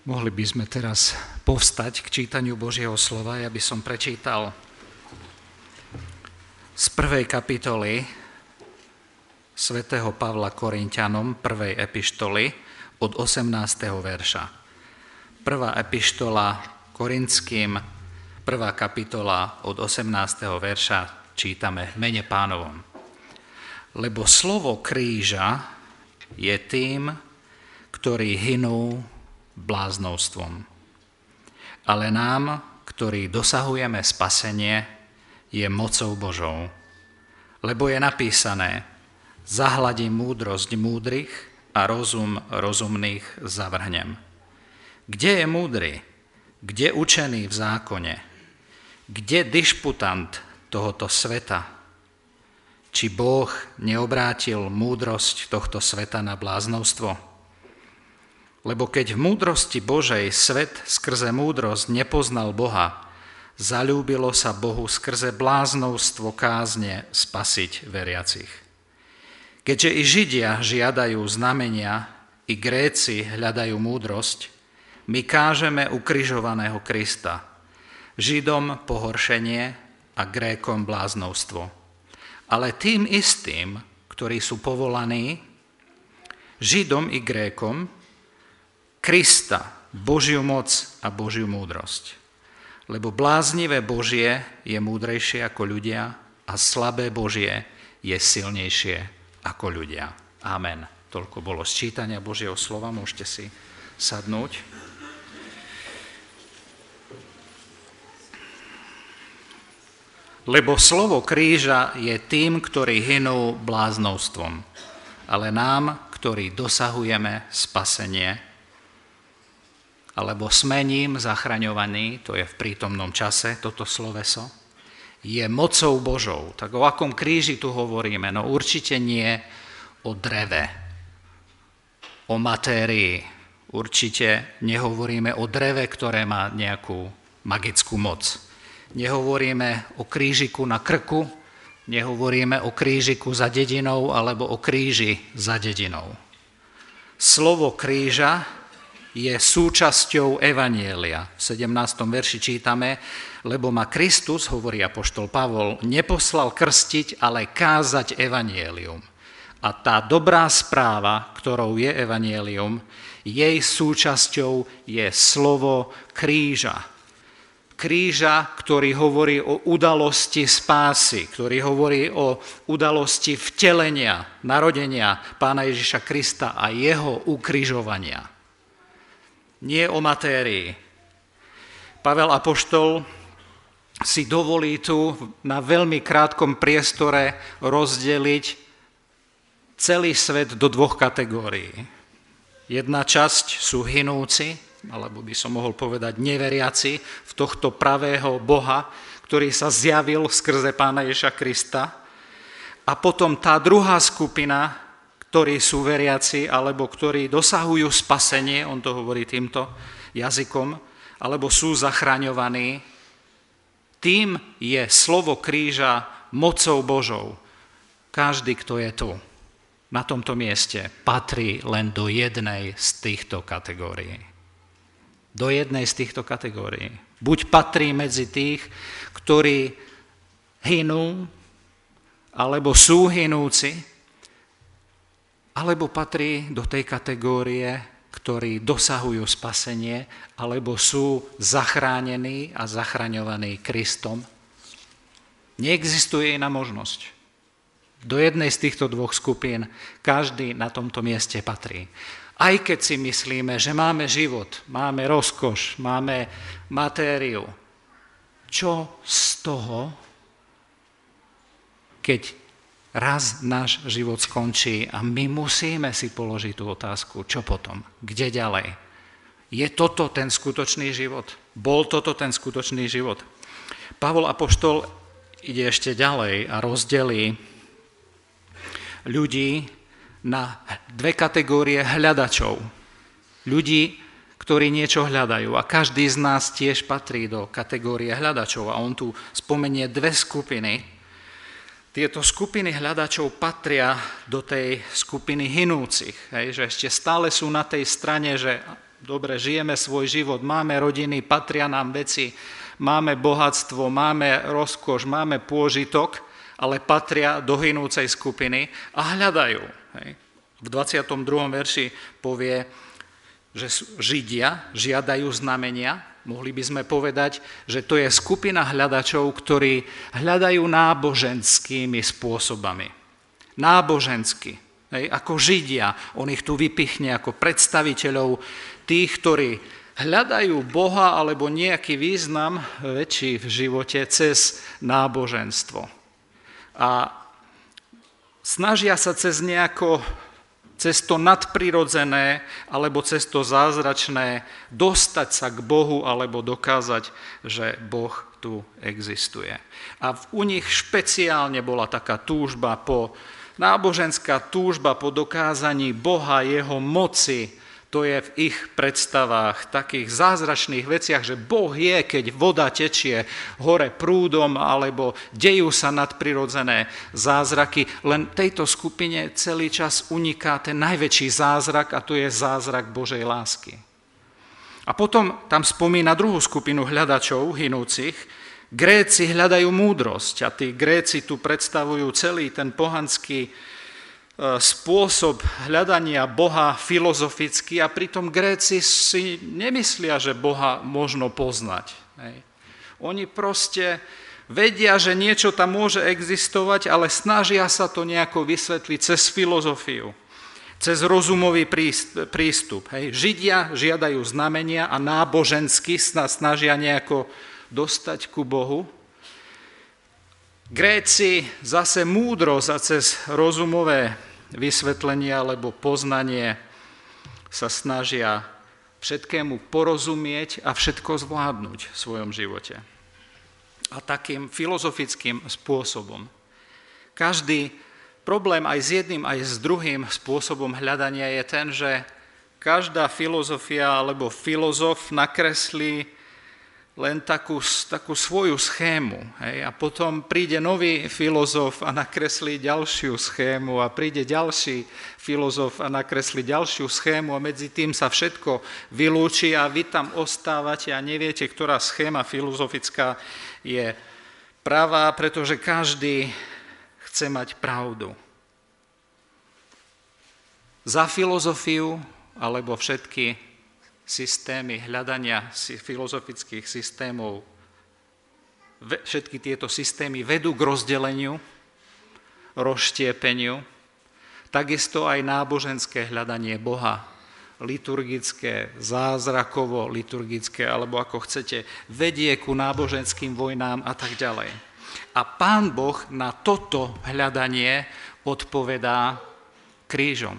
Mohli by sme teraz povstať k čítaniu Božieho slova. Ja by som prečítal z 1. kapitoly svätého Pavla Korinťanom, 1. epištoly od 18. verša. 1. epištola Korinským, 1. kapitola od 18. verša čítame v mene Pánovom. Lebo slovo kríža je tým, ktorí hynú bláznovstvom. Ale nám, ktorí dosahujeme spasenie, je mocou Božou. Lebo je napísané, zahladím múdrosť múdrych a rozum rozumných zavrhnem. Kde je múdry? Kde učený v zákone? Kde dišputant tohoto sveta? Či Boh neobrátil múdrosť tohto sveta na bláznovstvo? Lebo keď v múdrosti Božej svet skrze múdrosť nepoznal Boha, zaľúbilo sa Bohu skrze bláznovstvo kázne spasiť veriacich. Keďže i Židia žiadajú znamenia, i Gréci hľadajú múdrosť, my kážeme ukrižovaného Krista, Židom pohoršenie a Grékom bláznovstvo. Ale tým istým, ktorí sú povolaní, Židom i Grékom, Krista, Božiu moc a Božiu múdrosť. Lebo bláznivé Božie je múdrejšie ako ľudia a slabé Božie je silnejšie ako ľudia. Amen. Toľko bolo sčítania Božieho slova, môžete si sadnúť. Lebo slovo kríža je tým, ktorí hynú bláznovstvom, ale nám, ktorí dosahujeme spasenie, alebo sme ním zachraňovaní, to je v prítomnom čase, toto sloveso, je mocou Božou. Tak o akom kríži tu hovoríme? No určite nie o dreve, o matérii. Určite nehovoríme o dreve, ktoré má nejakú magickú moc. Nehovoríme o krížiku na krku, nehovoríme o krížiku za dedinou alebo o kríži za dedinou. Slovo kríža je súčasťou evanjelia. V 17. verši čítame, lebo ma Kristus, hovorí apoštol Pavol, neposlal krstiť, ale kázať evanjelium. A tá dobrá správa, ktorou je evanjelium, jej súčasťou je slovo kríža. Kríža, ktorý hovorí o udalosti spásy, ktorý hovorí o udalosti vtelenia, narodenia Pána Ježiša Krista a jeho ukrižovania. Nie o matérii. Pavel apoštol si dovolí tu na veľmi krátkom priestore rozdeliť celý svet do dvoch kategórií. Jedna časť sú hynúci, alebo by som mohol povedať neveriaci v tohto pravého Boha, ktorý sa zjavil skrze Pána Ježiša Krista. A potom tá druhá skupina, ktorí sú veriaci, alebo ktorí dosahujú spasenie, on to hovorí týmto jazykom, alebo sú zachraňovaní, tým je slovo kríža mocou Božou. Každý, kto je tu, na tomto mieste, patrí len do jednej z týchto kategórií. Do jednej z týchto kategórií. Buď patrí medzi tých, ktorí hynú, alebo sú hynúci, alebo patrí do tej kategórie, ktorí dosahujú spasenie, alebo sú zachránení a zachraňovaní Kristom. Neexistuje iná možnosť. Do jednej z týchto dvoch skupín každý na tomto mieste patrí. Aj keď si myslíme, že máme život, máme rozkoš, máme matériu. Čo z toho, keď raz náš život skončí a my musíme si položiť tú otázku, čo potom, kde ďalej. Je toto ten skutočný život? Bol toto ten skutočný život? Pavol apoštol ide ešte ďalej a rozdelí ľudí na dve kategórie hľadačov. Ľudí, ktorí niečo hľadajú a každý z nás tiež patrí do kategórie hľadačov a on tu spomenie dve skupiny. Tieto skupiny hľadačov patria do tej skupiny hynúcich, že ešte stále sú na tej strane, že dobre, žijeme svoj život, máme rodiny, patria nám veci, máme bohatstvo, máme rozkoš, máme pôžitok, ale patria do hynúcej skupiny a hľadajú. Hej. V 22. verši povie, že Židia žiadajú znamenia. Mohli by sme povedať, že to je skupina hľadačov, ktorí hľadajú náboženskými spôsobami. Nábožensky. Hej, ako Židia, on ich tu vypichne ako predstaviteľov tých, ktorí hľadajú Boha alebo nejaký význam väčší v živote cez náboženstvo. A snažia sa cez to nadprirodzené alebo cez to zázračné dostať sa k Bohu alebo dokázať, že Boh tu existuje. A u nich špeciálne bola taká náboženská túžba po dokázaní Boha, jeho moci. To je v ich predstavách, takých zázračných veciach, že Boh je, keď voda tečie hore prúdom, alebo dejú sa nadprirodzené zázraky. Len tejto skupine celý čas uniká ten najväčší zázrak, a to je zázrak Božej lásky. A potom tam spomína druhú skupinu hľadačov, hynúcich. Gréci hľadajú múdrosť a tí Gréci tu predstavujú celý ten pohanský spôsob hľadania Boha filozoficky a pritom Gréci si nemyslia, že Boha možno poznať. Hej. Oni proste vedia, že niečo tam môže existovať, ale snažia sa to nejako vysvetliť cez filozofiu, cez rozumový prístup. Hej. Židia žiadajú znamenia a nábožensky snažia nejako dostať ku Bohu. Gréci zase múdrosť a cez rozumové vysvetlenie alebo poznanie sa snažia všetkému porozumieť a všetko zvládnuť v svojom živote. A takým filozofickým spôsobom. Každý problém aj s jedným, aj s druhým spôsobom hľadania je ten, že každá filozofia alebo filozof nakreslí len takú svoju schému. Hej? A potom príde nový filozof a nakreslí ďalšiu schému a príde ďalší filozof a nakreslí ďalšiu schému a medzi tým sa všetko vylúči a vy tam ostávate a neviete, ktorá schéma filozofická je pravá, pretože každý chce mať pravdu. Za filozofiu alebo všetky systémy hľadania filozofických systémov, všetky tieto systémy vedú k rozdeleniu, rozštiepeniu, takisto aj náboženské hľadanie Boha, liturgické, zázrakovo liturgické, alebo ako chcete, vedie ku náboženským vojnám a tak ďalej. A Pán Boh na toto hľadanie odpovedá krížom.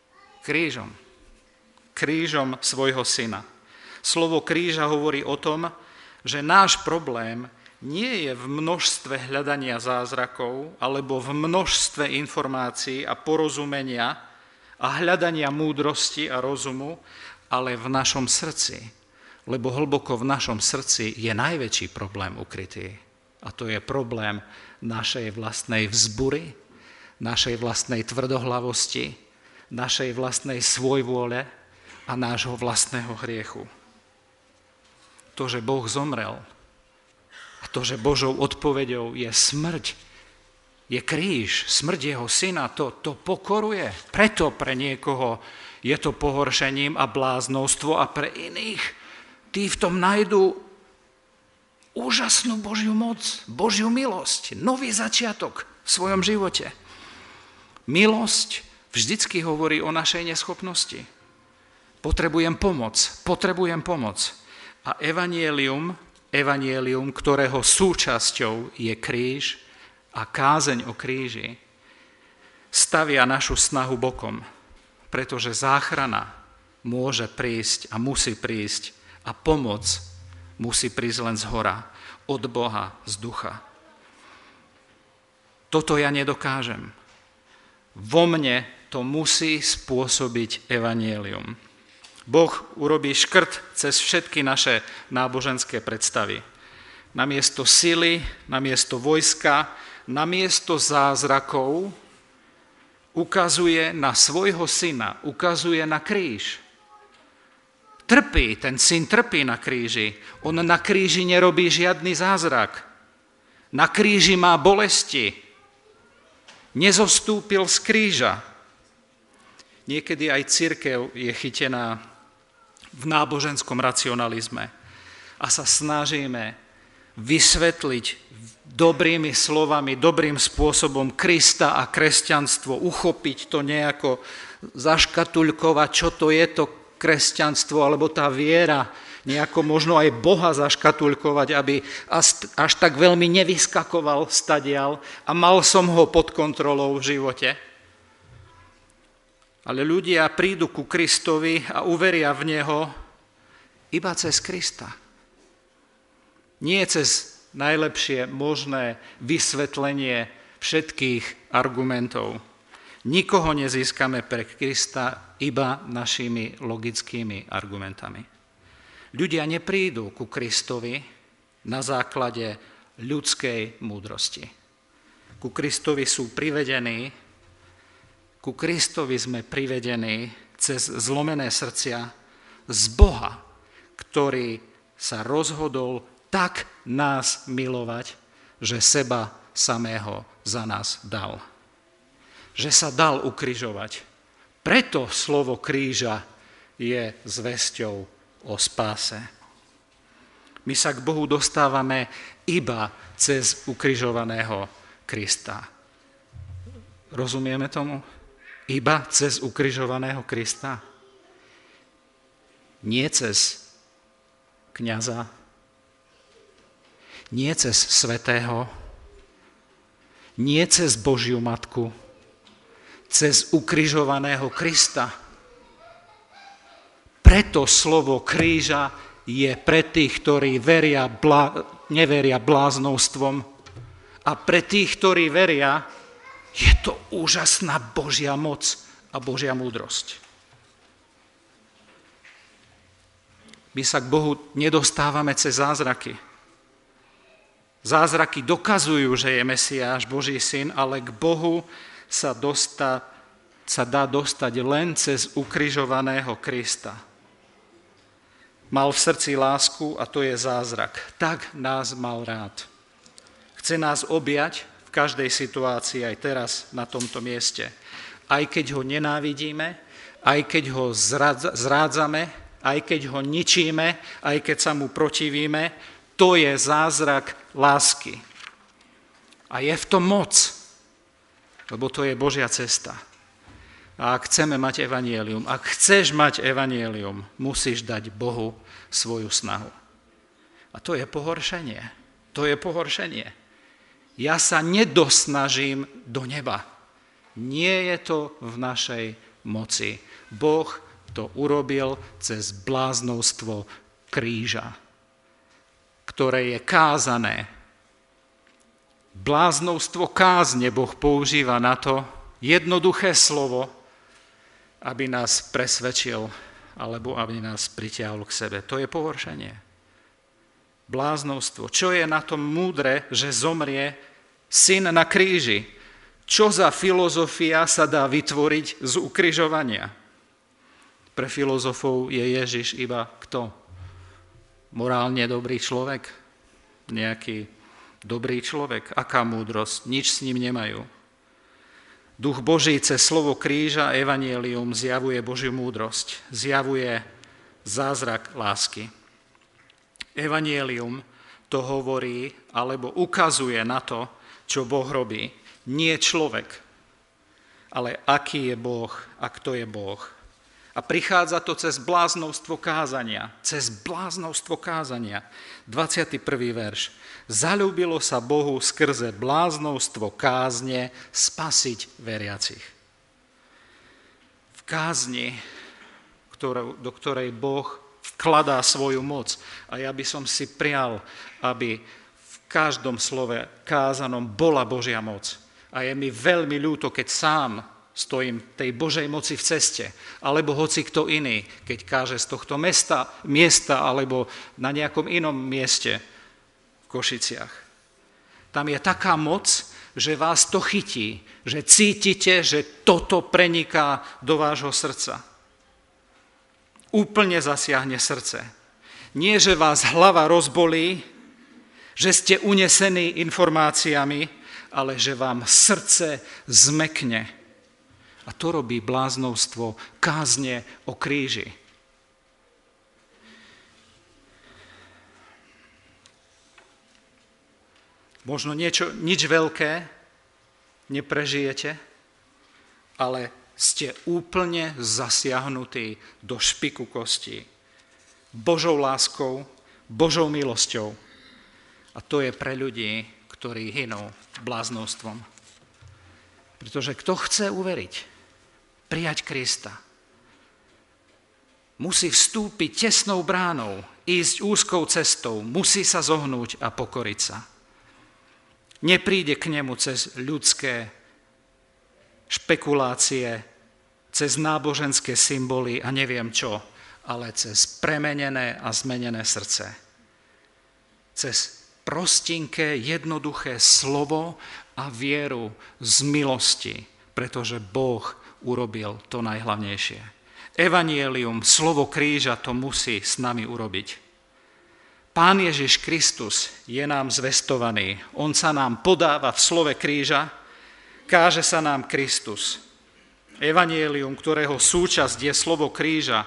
Krížom svojho syna. Slovo kríža hovorí o tom, že náš problém nie je v množstve hľadania zázrakov alebo v množstve informácií a porozumenia a hľadania múdrosti a rozumu, ale v našom srdci. Lebo hlboko v našom srdci je najväčší problém ukrytý. A to je problém našej vlastnej vzbury, našej vlastnej tvrdohlavosti, našej vlastnej svojvôle, a nášho vlastného hriechu. To, že Boh zomrel a to, že Božou odpoveďou je smrť, je kríž, smrť jeho syna, to pokoruje. Preto pre niekoho je to pohoršením a bláznostvo a pre iných tí v tom nájdu úžasnú Božiu moc, Božiu milosť, nový začiatok v svojom živote. Milosť vždycky hovorí o našej neschopnosti. Potrebujem pomoc. A evanjelium, ktorého súčasťou je kríž a kázeň o kríži, stavia našu snahu bokom, pretože záchrana môže prísť a musí prísť a pomoc musí prísť len zhora, od Boha, z ducha. Toto ja nedokážem. Vo mne to musí spôsobiť evanjelium. Boh urobí škrt cez všetky naše náboženské predstavy. Namiesto sily, namiesto vojska, namiesto zázrakov ukazuje na svojho syna, ukazuje na kríž. trpí, ten syn trpí na kríži. On na kríži nerobí žiadny zázrak. Na kríži má bolesti. Nezostúpil z kríža. Niekedy aj cirkev je chytená v náboženskom racionalizme a sa snažíme vysvetliť dobrými slovami, dobrým spôsobom Krista a kresťanstvo, uchopiť to nejako, zaškatuľkovať, čo to je to kresťanstvo, alebo tá viera, nejako možno aj Boha zaškatuľkovať, aby až tak veľmi nevyskakoval stadiaľ a mal som ho pod kontrolou v živote. Ale ľudia prídu ku Kristovi a uveria v Neho iba cez Krista. Nie cez najlepšie možné vysvetlenie všetkých argumentov. Nikoho nezískame pre Krista iba našimi logickými argumentami. Ľudia neprídu ku Kristovi na základe ľudskej múdrosti. Ku Kristovi sú privedení, ku Kristovi sme privedení cez zlomené srdcia z Boha, ktorý sa rozhodol tak nás milovať, že seba samého za nás dal. Že sa dal ukrižovať. Preto slovo kríža je zvesťou o spáse. My sa k Bohu dostávame iba cez ukrižovaného Krista. Rozumieme tomu? Iba cez ukrižovaného Krista. Nie cez kňaza, nie cez svätého, nie cez Božiu matku, cez ukrižovaného Krista. Preto slovo kríža je pre tých, ktorí neveria bláznostvom, a pre tých, ktorí veria, je to úžasná Božia moc a Božia múdrosť. My sa k Bohu nedostávame cez zázraky. Zázraky dokazujú, že je Mesiáš, Boží syn, ale k Bohu sa dá dostať len cez ukrižovaného Krista. Mal v srdci lásku a to je zázrak. Tak nás mal rád. Chce nás objať v každej situácii, aj teraz na tomto mieste. Aj keď ho nenávidíme, aj keď ho zrádzame, aj keď ho ničíme, aj keď sa mu protivíme, to je zázrak lásky. A je v tom moc, lebo to je Božia cesta. A ak chceme mať evanjelium, ak chceš mať evanjelium, musíš dať Bohu svoju snahu. A to je pohoršenie. To je pohoršenie. Ja sa nedosnažím do neba. Nie je to v našej moci. Boh to urobil cez bláznovstvo kríža, ktoré je kázané. Bláznovstvo kázne Boh používa na to jednoduché slovo, aby nás presvedčil alebo aby nás pritiahol k sebe. To je pohoršenie. Bláznovstvo. Čo je na tom múdre, že zomrie syn na kríži? Čo za filozofia sa dá vytvoriť z ukrižovania? Pre filozofov je Ježiš iba kto? Morálne dobrý človek? Nejaký dobrý človek? Aká múdrosť? Nič s ním nemajú. Duch Boží cez slovo kríža, evanjelium, zjavuje Božiu múdrosť. Zjavuje zázrak lásky. Evanjelium to hovorí, alebo ukazuje na to, čo Boh robí. Nie človek, ale aký je Boh a kto je Boh. A prichádza to cez bláznovstvo kázania. Cez bláznovstvo kázania. 21. verš. Zaľúbilo sa Bohu skrze bláznovstvo kázne spasiť veriacich. V kázni, do ktorej Boh vkladá svoju moc. A ja by som si prial, aby v každom slove kázanom bola Božia moc. A je mi veľmi ľúto, keď sám stojím tej Božej moci v ceste, alebo hoci kto iný, keď káže z tohto miesta alebo na nejakom inom mieste v Košiciach. Tam je taká moc, že vás to chytí, že cítite, že toto preniká do vášho srdca. Úplne zasiahne srdce. Nie, že vás hlava rozbolí, že ste unesení informáciami, ale že vám srdce zmekne. A to robí bláznovstvo kázne o kríži. Možno nič veľké neprežijete, ale ste úplne zasiahnutí do špiku kostí. Božou láskou, Božou milosťou. A to je pre ľudí, ktorí hynú bláznovstvom. Pretože kto chce uveriť, prijať Krista, musí vstúpiť tesnou bránou, ísť úzkou cestou, musí sa zohnúť a pokoriť sa. Nepríde k nemu cez ľudské špekulácie, cez náboženské symboly a neviem čo, ale cez premenené a zmenené srdce. Cez prostinké, jednoduché slovo a vieru z milosti, pretože Boh urobil to najhlavnejšie. Evangelium, slovo kríža to musí s nami urobiť. Pán Ježiš Kristus je nám zvestovaný. On sa nám podáva v slove kríža, káže sa nám Kristus. Evangelium, ktorého súčasť je slovo kríža,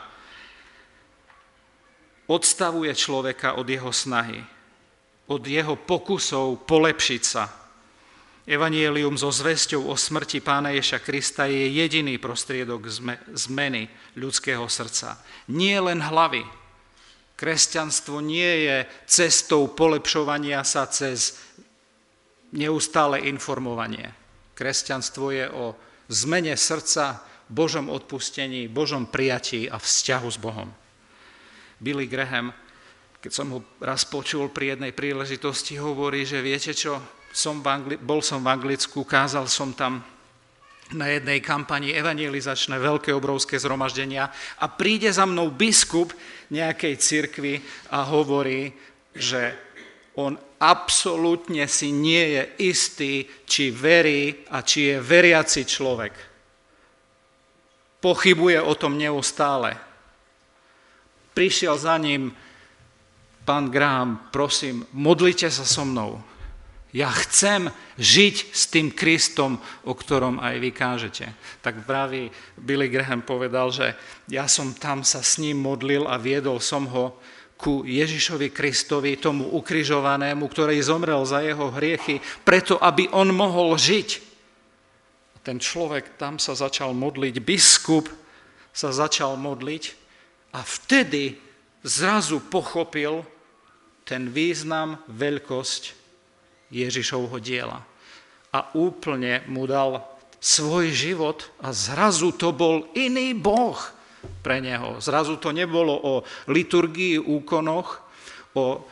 odstavuje človeka od jeho snahy, od jeho pokusov polepšiť sa. Evangelium so zvesťou o smrti Pána Ježiša Krista je jediný prostriedok zmeny ľudského srdca. Nie len hlavy. Kresťanstvo nie je cestou polepšovania sa cez neustále informovanie. Kresťanstvo je o zmene srdca, Božom odpustení, Božom prijatí a vzťahu s Bohom. Billy Graham, keď som ho raz počul pri jednej príležitosti, hovorí, že viete čo, bol som v Anglicku, kázal som tam na jednej kampani evangelizačné veľké obrovské zhromaždenia a príde za mnou biskup nejakej cirkvi a hovorí, že on absolútne si nie je istý, či verí a či je veriaci človek. Pochybuje o tom neustále. Prišiel za ním pán Graham, prosím, modlite sa so mnou. Ja chcem žiť s tým Kristom, o ktorom aj vy kážete. Tak vraví Billy Graham povedal, že ja som tam sa s ním modlil a viedol som ho ku Ježišovi Kristovi, tomu ukrižovanému, ktorý zomrel za jeho hriechy, preto aby on mohol žiť. Ten človek tam sa začal modliť, biskup sa začal modliť a vtedy zrazu pochopil ten význam, veľkosť Ježišovho diela. A úplne mu dal svoj život a zrazu to bol iný Boh pre neho. Zrazu to nebolo o liturgii, úkonoch, o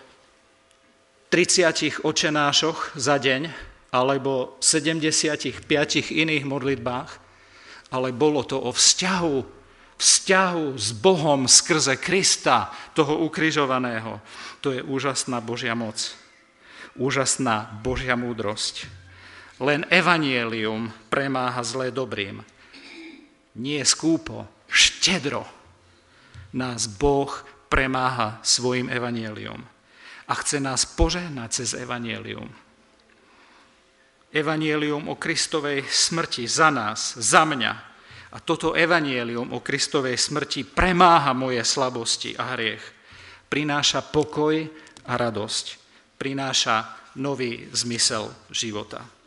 30 očenášoch za deň alebo 75 iných modlitbách, ale bolo to o vzťahu s Bohom skrze Krista, toho ukrižovaného. To je úžasná Božia moc. Úžasná Božia múdrosť. Len evanjelium premáha zlé dobrým. Nie skúpo, štedro nás Boh premáha svojim evanjelium. A chce nás požehnať cez evanjelium. Evanjelium o Kristovej smrti za nás, za mňa. A toto evanjelium o Kristovej smrti premáha moje slabosti a hriech. Prináša pokoj a radosť. Prináša nový zmysel života.